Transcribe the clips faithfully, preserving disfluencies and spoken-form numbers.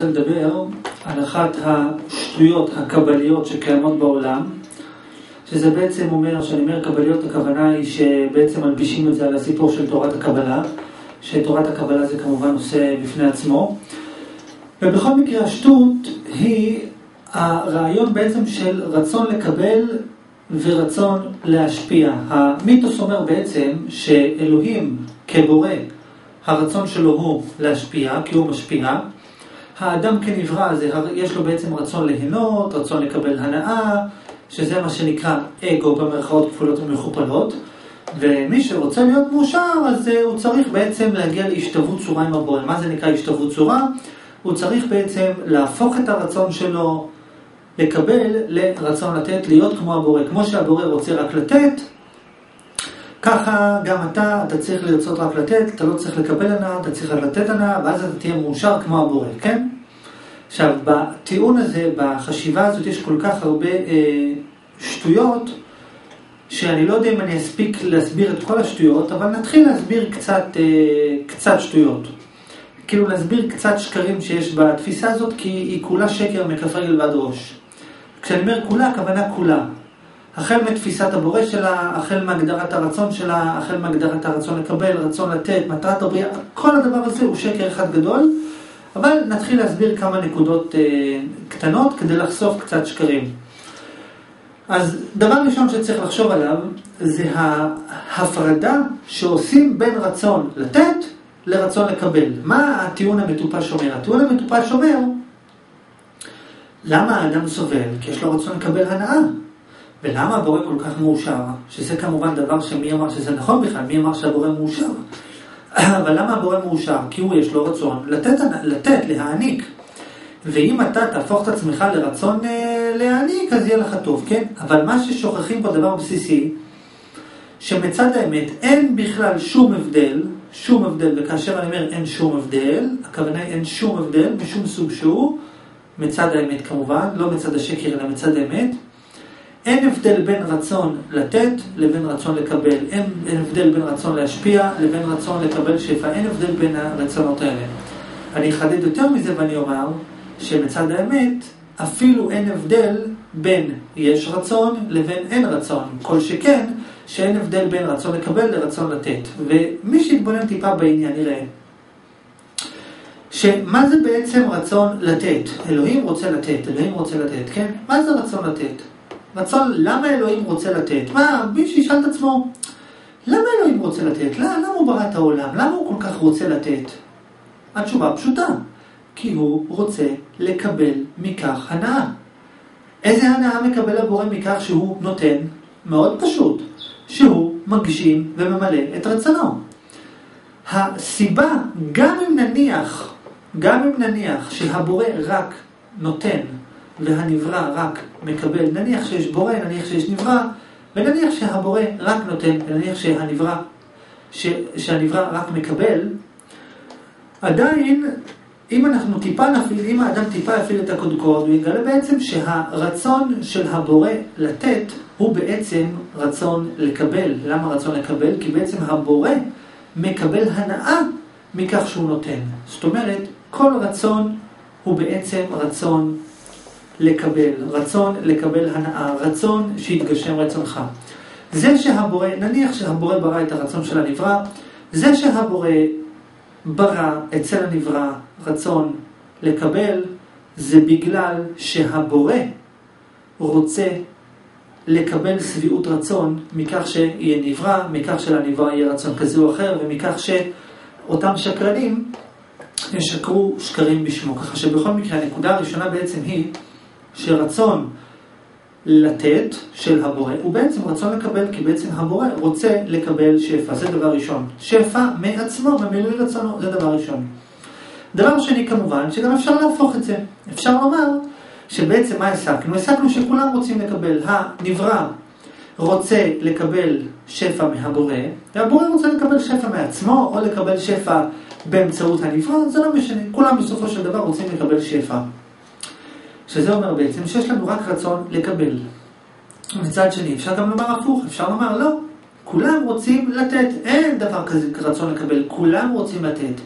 לדבר על אחת השטויות הקבליות שקיימות בעולם, שזה בעצם אומר, שאני אומר קבליות, הכוונה היא שבעצם מלבישים את זה על הסיפור של תורת הקבלה, שתורת הקבלה זה כמובן נושא בפני עצמו, ובכל מקרה השטות היא הרעיון בעצם של רצון לקבל ורצון להשפיע. המיתוס אומר בעצם שאלוהים כבורא, הרצון שלו הוא להשפיע, כי הוא משפיע. האדם כנברא, זה, יש לו בעצם רצון ליהנות, רצון לקבל הנאה, שזה מה שנקרא אגו במרכאות כפולות ומכופלות. ומי שרוצה להיות מאושר, אז הוא צריך בעצם להגיע להשתוות צורה עם הבורא. מה זה נקרא השתוות צורה? הוא צריך בעצם להפוך את הרצון שלו, לקבל לרצון לתת, להיות כמו הבורא. כמו שהבורא רוצה רק לתת, ככה גם אתה, אתה צריך לרצות רק לתת, אתה לא צריך לקבל הנאה, אתה צריך לתת הנאה, ואז אתה תהיה מאושר כמו הבורא, כן? עכשיו, בטיעון הזה, בחשיבה הזאת, יש כל כך הרבה אה, שטויות, שאני לא יודע אם אני אספיק להסביר את כל השטויות, אבל נתחיל להסביר קצת, אה, קצת שטויות. כאילו להסביר קצת שקרים שיש בתפיסה הזאת, כי היא כולה שקר מכף רגל ועד ראש. כשאני אומר כולה, הכוונה כולה. החל מתפיסת הבורא שלה, החל מהגדרת הרצון שלה, החל מהגדרת הרצון לקבל, רצון לתת, מטרת הבריאה, כל הדבר הזה הוא שקר אחד גדול, אבל נתחיל להסביר כמה נקודות אה, קטנות כדי לחשוף קצת שקרים. אז דבר ראשון שצריך לחשוב עליו, זה ההפרדה שעושים בין רצון לתת לרצון לקבל. מה הטיעון המטופש אומר? הטיעון המטופש אומר, למה האדם סובל? כי יש לו רצון לקבל הנאה. ולמה הבורא כל כך מאושר? שזה כמובן דבר שמי אמר שזה נכון בכלל, מי אמר שהבורא מאושר? אבל למה הבורא מאושר? כי הוא יש לו רצון לתת, לתת, להעניק. ואם אתה תהפוך את עצמך לרצון להעניק, אז יהיה לך טוב, כן? אבל מה ששוכחים פה דבר בסיסי, שמצד האמת אין בכלל שום הבדל, שום הבדל, וכאשר אני אומר אין שום הבדל, הכוונה היא אין שום הבדל, משום סוג שהוא, מצד האמת כמובן, לא מצד השקר אלא מצד האמת, אין הבדל בין רצון לתת לבין רצון לקבל, אין, אין הבדל בין רצון להשפיע לבין רצון לקבל שפע, אין הבדל בין הרצונות האלה. אני אחדד יותר מזה ואני אומר שמצד האמת אפילו אין הבדל בין יש רצון לבין אין רצון, כל שכן שאין הבדל בין רצון לקבל לרצון לתת. ומי שיתבונן טיפה בעניין יראה שמה זה בעצם רצון לתת? אלוהים רוצה לתת, אלוהים רוצה לתת, כן? מה זה רצון לתת? רצון, למה אלוהים רוצה לתת? מה, מי שישאל את עצמו, למה אלוהים רוצה לתת? למה, למה הוא ברא את העולם? למה הוא כל כך רוצה לתת? התשובה פשוטה, כי הוא רוצה לקבל מכך הנאה. איזה הנאה מקבל הבורא מכך שהוא נותן? מאוד פשוט, שהוא מגשים וממלא את רצונו. הסיבה, גם אם נניח, גם אם נניח שהבורא רק נותן, והנברא רק מקבל, נניח שיש בורא, נניח שיש נברא, ונניח שהבורא רק נותן, ונניח שהנברא, ש, שהנברא רק מקבל, עדיין, אם אנחנו טיפה נפיל, אם האדם טיפה יפיל את הקודקוד, הוא יגלה בעצם שהרצון של הבורא לתת, הוא בעצם רצון לקבל. למה רצון לקבל? כי בעצם הבורא מקבל הנאה מכך שהוא נותן. זאת אומרת, כל רצון הוא בעצם רצון לקבל, רצון לקבל הנאה, רצון שיתגשם רצונך. זה שהבורא, נניח שהבורא ברא את הרצון של הנברא, זה שהבורא ברא אצל הנברא רצון לקבל, זה בגלל שהבורא רוצה לקבל שביעות רצון מכך שיהיה נברא, מכך שלנברא יהיה רצון כזה או אחר, ומכך שאותם שקרנים ישקרו שקרים בשמו. ככה שבכל מקרה הנקודה הראשונה בעצם היא שרצון לתת של הבורא הוא בעצם רצון לקבל, כי בעצם הבורא רוצה לקבל שפע. זה דבר ראשון. שפע מעצמו, ממילוי רצונו, זה דבר ראשון. דבר שני כמובן, שגם אפשר להפוך את זה. אפשר לומר שבעצם מה הסקנו? הסקנו שכולם רוצים לקבל. הנברא רוצה לקבל שפע מהבורא, והבורא רוצה לקבל שפע מעצמו, או לקבל שפע באמצעות הנברא, זה לא משנה. כולם בסופו של דבר רוצים לקבל שפע. שזה אומר בעצם שיש לנו רק רצון לקבל. מצד שני, אפשר גם לומר הפוך, אפשר לומר לא. כולם רוצים לתת, אין דבר כזה רצון לקבל, כולם רוצים לתת.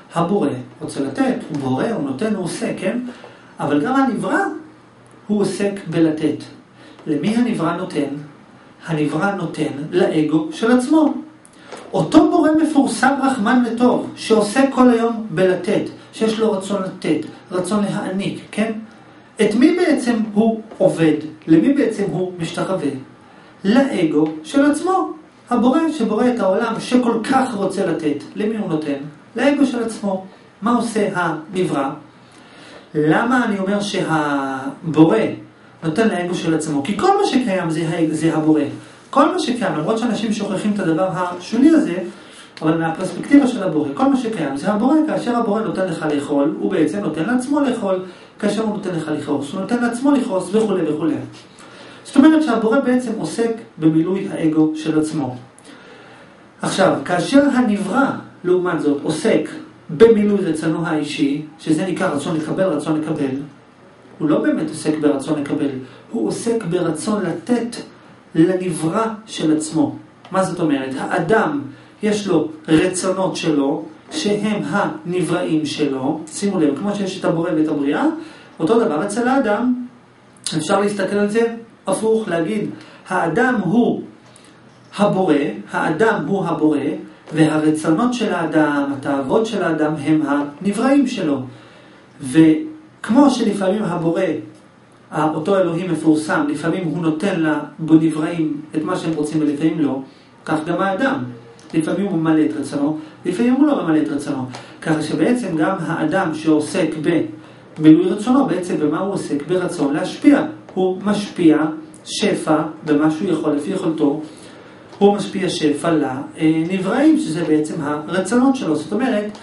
הבורא רוצה לתת, הוא בורא, הוא נותן, הוא עושה, כן? אבל גם הנברא הוא עוסק בלתת. למי הנברא נותן? הנברא נותן לאגו של עצמו. אותו בורא מפורסם רחמן וטוב, שעושה כל היום בלתת, שיש לו רצון לתת, רצון להעניק, כן? את מי בעצם הוא עובד? למי בעצם הוא משתחווה? לאגו של עצמו. הבורא שבורא את העולם שכל כך רוצה לתת, למי הוא נותן? לאגו של עצמו. מה עושה הנברא? למה אני אומר שהבורא נותן לאגו של עצמו? כי כל מה שקיים זה, זה הבורא. כל מה שקיים, למרות שאנשים שוכחים את הדבר השולי הזה, אבל מהפרספקטיבה של הבורא, כל מה שקיים זה הבורא. כאשר הבורא נותן לך לאכול, הוא בעצם נותן לעצמו לאכול. כאשר הוא נותן לך לכעוס, הוא נותן לעצמו לכעוס וכו' וכו'. זאת אומרת שהבורא בעצם עוסק במילוי האגו של עצמו. עכשיו, כאשר הנברא, לעומת זאת, עוסק במילוי רצונו האישי, שזה נקרא רצון לקבל, רצון לקבל, הוא לא באמת עוסק ברצון לקבל, הוא עוסק ברצון לתת לנברא של עצמו. מה זאת אומרת? האדם יש לו רצונות שלו, שהם הנבראים שלו. שימו לב, כמו שיש את הבורא ואת הבריאה, אותו דבר אצל האדם. אפשר להסתכל על זה הפוך, להגיד, האדם הוא הבורא, האדם הוא הבורא, והרצונות של האדם, התאוות של האדם, הם הנבראים שלו. וכמו שלפעמים הבורא, אותו אלוהים מפורסם, לפעמים הוא נותן לנבראים את מה שהם רוצים ולפעמים לא, כך גם האדם. לפעמים הוא ממלא את רצונו, לפעמים הוא לא ממלא את רצונו. ככה שבעצם גם האדם שעוסק במילוי רצונו, בעצם במה הוא עוסק? ברצון להשפיע. הוא משפיע שפע במה שהוא יכול, לפי יכולתו, הוא משפיע שפע לנבראים, שזה בעצם הרצונות שלו. זאת אומרת,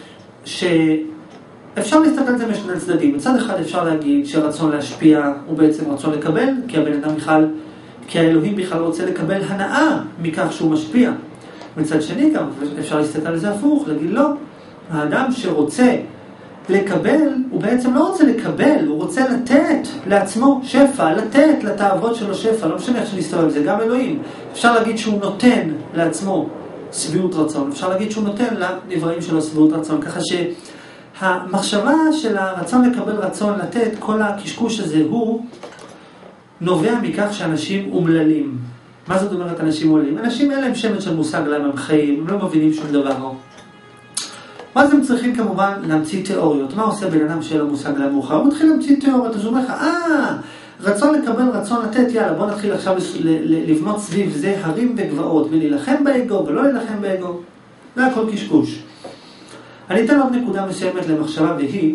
שאפשר להסתכל על זה משני הצדדים. מצד אחד אפשר להגיד שרצון להשפיע הוא בעצם רצון לקבל, כי הבן אדם בכלל, כי האלוהים בכלל רוצה לקבל הנאה מכך שהוא משפיע. מצד שני גם אפשר להסתכל על זה הפוך, להגיד לא, האדם שרוצה לקבל, הוא בעצם לא רוצה לקבל, הוא רוצה לתת לעצמו שפע, לתת לתאוות שלו שפע, לא משנה איך שנסתובב, זה גם אלוהים. אפשר להגיד שהוא נותן לעצמו סביעות רצון, אפשר להגיד שהוא נותן לנבראים שלו סביעות רצון, ככה שהמחשבה של הרצון לקבל, רצון לתת, כל הקשקוש הזה הוא נובע מכך שאנשים אומללים. מה זאת אומרת אנשים עולים? אנשים אין להם שמץ של מושג למה הם חיים, הם לא מבינים שום דבר. ואז הם צריכים כמובן להמציא תיאוריות. מה עושה בן אדם שאין לו מושג למה הוא חי? הוא מתחיל להמציא תיאוריות, אז הוא אומר לך, אה, רצון לקבל, רצון לתת, יאללה, בוא נתחיל עכשיו לבנות סביב זה הרים וגבעות, ולהילחם באגו ולא להילחם באגו. זה הכל קשקוש. אני אתן עוד נקודה מסוימת למחשבה, והיא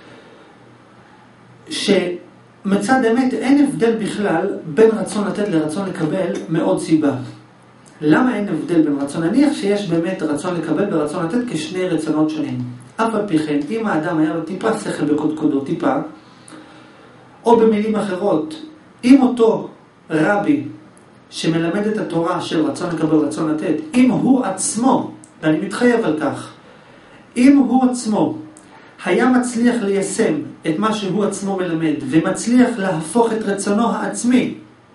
ש... מצד אמת אין הבדל בכלל בין רצון לתת לרצון לקבל מאוד סיבה. למה אין הבדל בין רצון? נניח שיש באמת רצון לקבל ורצון לתת כשני רצונות שונים. אף על פי כן, אם האדם היה לו טיפה שכל בקודקודו, טיפה, או במילים אחרות, אם אותו רבי שמלמד את התורה של רצון לקבל ורצון לתת, אם הוא עצמו, ואני מתחייב על כך, אם הוא עצמו היה מצליח ליישם את מה שהוא עצמו מלמד, ומצליח להפוך את רצונו העצמי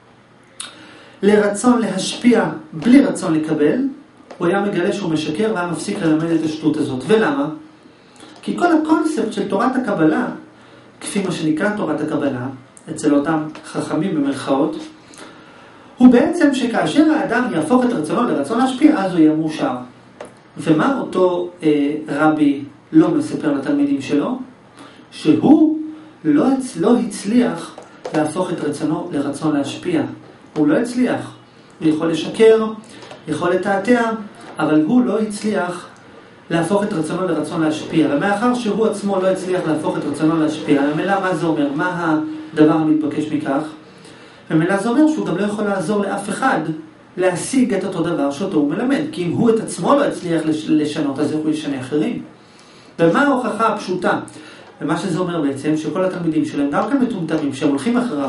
לרצון להשפיע בלי רצון לקבל, הוא היה מגלה שהוא משקר והיה מפסיק ללמד את השטות הזאת. ולמה? כי כל הקונספט של תורת הקבלה, כפי מה שנקרא תורת הקבלה, אצל אותם חכמים במרכאות, הוא בעצם שכאשר האדם יהפוך את רצונו לרצון להשפיע, אז הוא יהיה מאושר. ומה אותו אה, רבי לא מספר לתלמידים שלו? שהוא לא, לא הצליח להפוך את רצונו לרצון להשפיע. הוא לא הצליח. הוא יכול לשקר, יכול לתעתע, אבל הוא לא הצליח להפוך את רצונו לרצון להשפיע. ומאחר שהוא עצמו לא הצליח להפוך את רצונו להשפיע, המלה מה זה אומר? מה הדבר המתבקש מכך? המלה זה אומר שהוא גם לא יכול לעזור לאף אחד להשיג את אותו דבר שאותו הוא מלמד. כי אם הוא את עצמו לא הצליח לשנות, אז הוא ישנה אחרים. ומה ההוכחה הפשוטה? ומה שזה אומר בעצם, שכל התלמידים שלהם, גם כאן מטומטמים, שהם הולכים אחריו.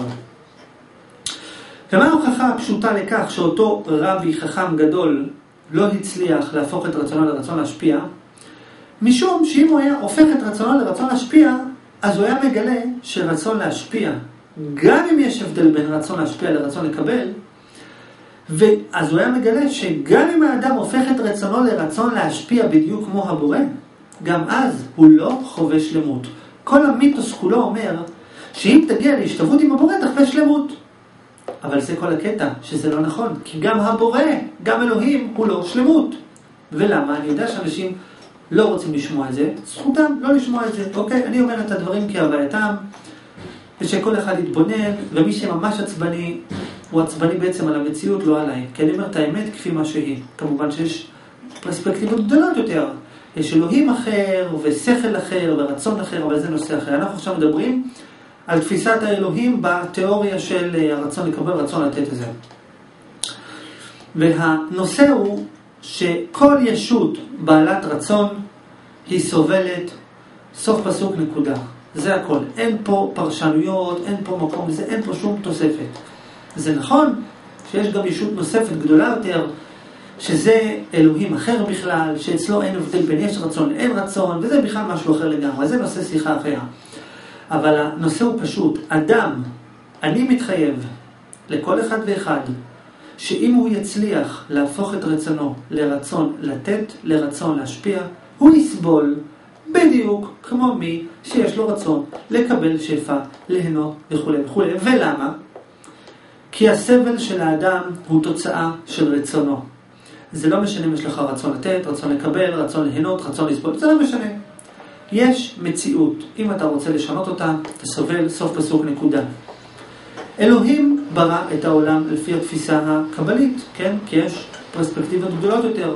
ומה ההוכחה הפשוטה לכך שאותו רבי חכם גדול לא הצליח להפוך את רצונו לרצון להשפיע? משום שאם הוא היה הופך את רצונו לרצון להשפיע, אז הוא היה מגלה שרצון להשפיע, גם אם יש הבדל בין רצון להשפיע לרצון לקבל, ואז הוא היה מגלה שגם אם האדם הופך את רצונו לרצון להשפיע בדיוק כמו הבורא, גם אז הוא לא חווה שלמות. כל המיתוס כולו אומר שאם תגיע להשתוות עם הבורא תחווה שלמות. אבל זה כל הקטע, שזה לא נכון, כי גם הבורא, גם אלוהים, הוא לא שלמות. ולמה? אני יודע שאנשים לא רוצים לשמוע את זה, זכותם לא לשמוע את זה. אוקיי, אני אומר את הדברים כהווייתם, ושכל אחד יתבונן, ומי שממש עצבני, הוא עצבני בעצם על המציאות, לא עליי. כי אני אומר את האמת כפי מה שהיא. כמובן שיש פרספקטיבות גדולות יותר. יש אלוהים אחר, ושכל אחר, ורצון אחר, אבל זה נושא אחר. אנחנו עכשיו מדברים על תפיסת האלוהים בתיאוריה של הרצון לקבל, רצון לתת את זה. והנושא הוא שכל ישות בעלת רצון היא סובלת, סוף פסוק נקודה. זה הכל. אין פה פרשנויות, אין פה מקום, זה, אין פה שום תוספת. זה נכון שיש גם ישות נוספת גדולה יותר, שזה אלוהים אחר בכלל, שאצלו אין הבדל בין יש רצון לאין רצון, וזה בכלל משהו אחר לגמרי. זה נושא שיחה אחרת. אבל הנושא הוא פשוט. אדם, אני מתחייב לכל אחד ואחד, שאם הוא יצליח להפוך את רצונו לרצון לתת, לרצון להשפיע, הוא יסבול בדיוק כמו מי שיש לו רצון לקבל שפע, ליהנות וכו' וכו'. ולמה? כי הסבל של האדם הוא תוצאה של רצונו. זה לא משנה אם יש לך רצון לתת, רצון לקבל, רצון ליהנות, רצון לסבול, זה לא משנה. יש מציאות, אם אתה רוצה לשנות אותה, אתה סובל, סוף פסוק נקודה. אלוהים ברא את העולם לפי התפיסה הקבלית, כן? כי יש פרספקטיבות גדולות יותר.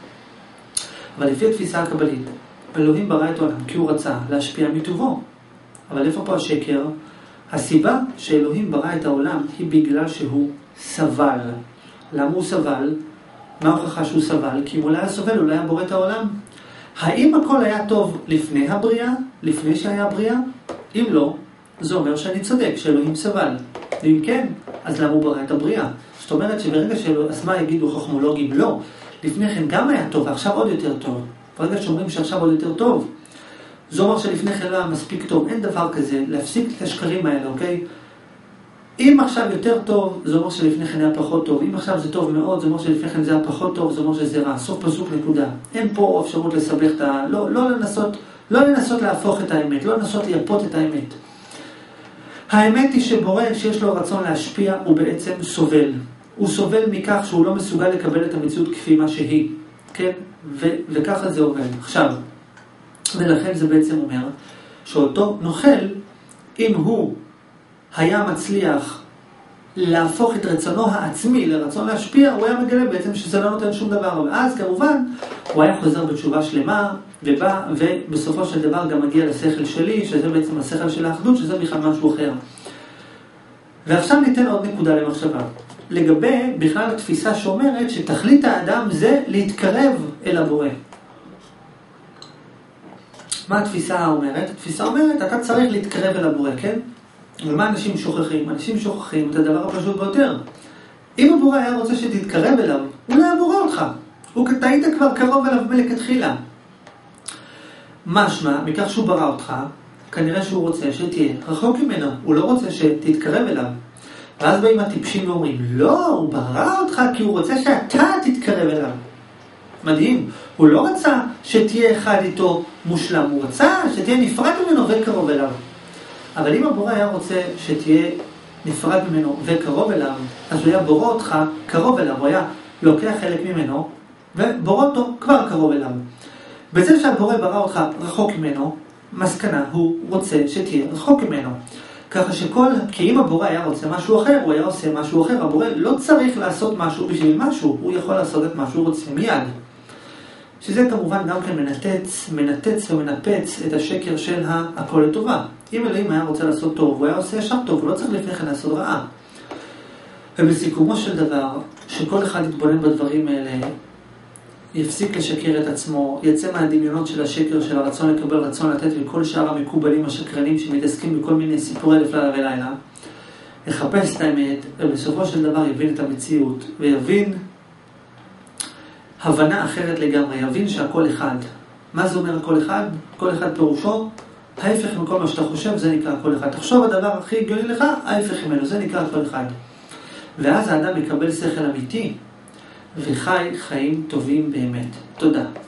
אבל לפי התפיסה הקבלית, אלוהים ברא את העולם כי הוא רצה להשפיע מטובו. אבל איפה פה השקר? הסיבה שאלוהים ברא את העולם היא בגלל שהוא סבל. למה הוא סבל? מה ההוכחה שהוא סבל? כי אם הוא לא היה סובל, הוא לא היה בורא את העולם. האם הכל היה טוב לפני הבריאה? לפני שהיה בריאה? אם לא, זה אומר שאני צודק, שאלוהים סבל. ואם כן, אז למה הוא ברא את הבריאה? זאת אומרת שברגע שאלוהים, אז מה יגידו חכמולוגים? לא. לפני כן גם היה טוב, ועכשיו עוד יותר טוב. ברגע שאומרים שעכשיו עוד יותר טוב, זה אומר שלפני כן לא היה מספיק טוב. אין דבר כזה, להפסיק את השקרים האלה, אוקיי? אם עכשיו יותר טוב, זה אומר שלפני כן היה פחות טוב. אם עכשיו זה טוב מאוד, זה אומר שלפני כן זה היה פחות טוב, זה אומר שזה רע. סוף פסוק נקודה. אין פה אפשרות לסבך את ה... לא, לא לנסות, לא לנסות להפוך את האמת, לא לנסות לייפות את האמת. האמת היא שבורא שיש לו רצון להשפיע, הוא בעצם סובל. הוא סובל מכך שהוא לא מסוגל לקבל את המציאות כפי מה שהיא. כן? ו- וככה זה עובד. עכשיו, ולכן זה בעצם אומר שאותו נוכל, אם הוא היה מצליח להפוך את רצונו העצמי לרצון להשפיע, הוא היה מגלה בעצם שזה לא נותן שום דבר. ואז כמובן הוא היה חוזר בתשובה שלמה ובא, ובסופו של דבר גם מגיע לשכל שלי, שזה בעצם השכל של האחדות, שזה בכלל משהו אחר. ועכשיו ניתן עוד נקודה למחשבה. לגבי בכלל התפיסה שאומרת שתכלית האדם זה להתקרב אל הבורא. מה התפיסה אומרת? התפיסה אומרת, אתה צריך להתקרב אל הבורא, כן? ומה אנשים שוכחים? אנשים שוכחים את הדבר הפשוט ביותר. אם הבורא היה רוצה שתתקרב אליו, הוא לא היה בורא אותך. הוא היית כבר קרוב אליו מלכתחילה. משמע, מכך שהוא ברא אותך, כנראה שהוא רוצה שתהיה רחוק ממנו. הוא לא רוצה שתתקרב אליו. ואז באים הטיפשים ואומרים, לא, הוא ברא אותך כי הוא רוצה שאתה תתקרב אליו. מדהים. הוא לא רצה שתהיה אחד איתו מושלם. הוא רצה שתהיה נפרד ממנו וקרוב אליו. אבל אם הבורא היה רוצה שתהיה נפרד ממנו וקרוב אליו, אז הוא היה בורא אותך קרוב אליו. הוא היה לוקח חלק ממנו ובורא אותו כבר קרוב אליו. בזה שהבורא ברא אותך רחוק ממנו, מסקנה הוא רוצה שתהיה רחוק ממנו. ככה שכל, כי אם הבורא היה רוצה משהו אחר, הוא היה עושה משהו אחר. הבורא לא צריך לעשות משהו בשביל משהו, הוא יכול לעשות את מה שהוא רוצה מיד. שזה כמובן גם כן מנתץ, מנתץ ומנפץ את השקר של הכל לטובה. אם אלוהים היה רוצה לעשות טוב, הוא היה עושה ישר טוב, הוא לא צריך לפני כן לעשות רעה. ובסיכומו של דבר, שכל אחד יתבונן בדברים האלה, יפסיק לשקר את עצמו, יצא מהדמיונות של השקר, של הרצון לקבל, רצון לתת, וכל שאר המקובלים השקרנים שמתעסקים בכל מיני סיפורי אלף לילה ולילה, יחפש את האמת, ובסופו של דבר יבין את המציאות, ויבין הבנה אחרת לגמרי, יבין שהכל אחד. מה זה אומר הכל אחד? כל אחד פירושו, ההפך מכל מה שאתה חושב, זה נקרא הכל אחד. תחשוב הדבר הכי הגיוני לך, ההפך ממנו, זה נקרא הכל אחד. ואז האדם יקבל שכל אמיתי, וחי חיים טובים באמת. תודה.